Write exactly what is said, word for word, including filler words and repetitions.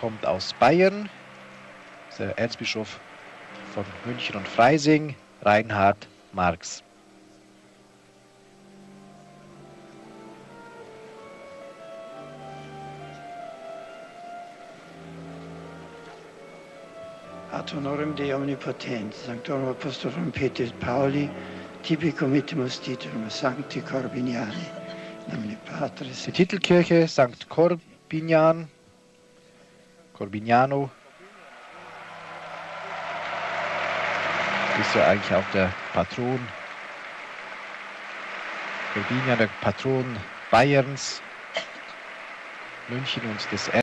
kommt aus Bayern, der Erzbischof von München und Freising, Reinhard Marx. Ad honorem Dei omnipotens, Sanctorum Apostolorum Petri et Pauli, tibi committimus titulum Sancti Corbiniani, namine Patris. Die Titelkirche Sankt Corbinian, Corbiniano, ist ja eigentlich auch der Patron, Corbinian, der Patron Bayerns, München und des